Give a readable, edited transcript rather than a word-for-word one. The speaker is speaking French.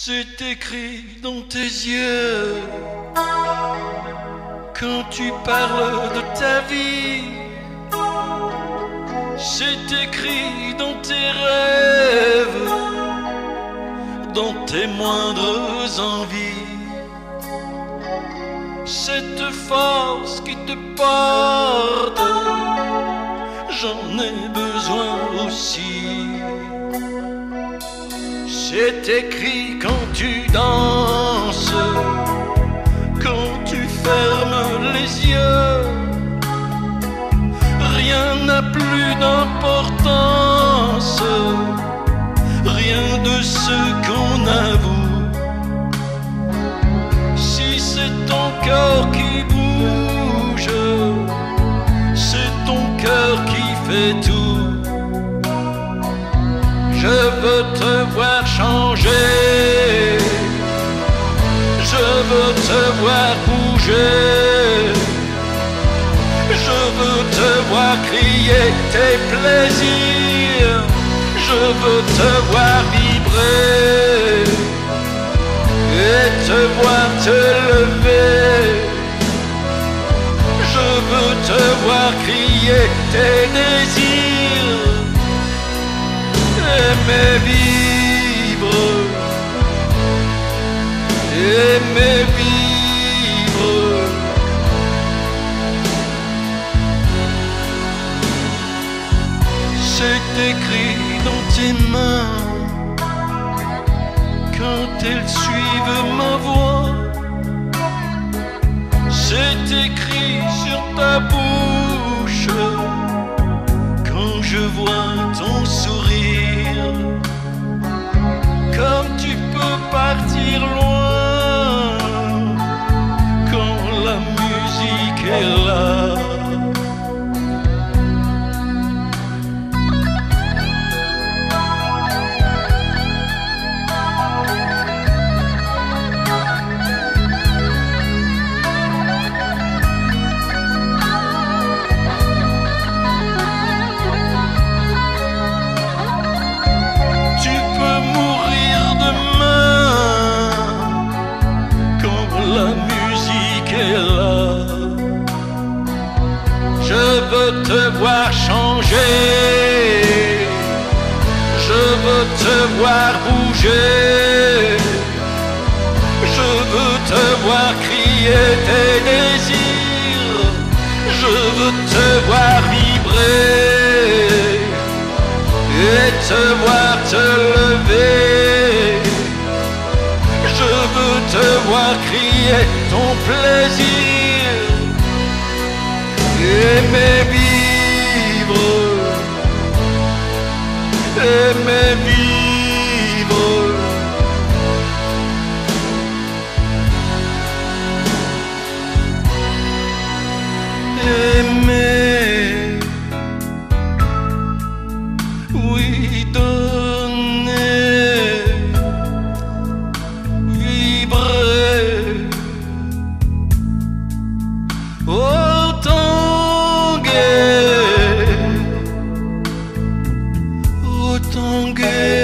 C'est écrit dans tes yeux quand tu parles de ta vie. C'est écrit dans tes rêves, dans tes moindres envies. Cette force qui te porte, j'en ai besoin aussi. C'est écrit quand tu danses, quand tu fermes les yeux. Rien n'a plus d'importance, rien de ce qu'on avoue. Si c'est ton corps qui bouge, c'est ton cœur qui fait tout. Je veux te voir changer, je veux te voir bouger, je veux te voir crier tes plaisirs, je veux te voir vibrer et te voir te lever. Je veux te voir crier tes désirs, aimer vivre, aimer vivre. C'est écrit dans tes mains quand elles suivent ma voix. C'est écrit sur ta bouche quand je vois ton sourire. Comme tu peux partir loin quand la musique est là. Je veux te voir changer, je veux te voir bouger, je veux te voir crier tes désirs, je veux te voir vibrer et te voir te lever. Je veux te voir crier ton plaisir, aimer vivre, aimer vivre. Aimer, oui, donner, vibrer. Oh, tanguer, oh, tanguer.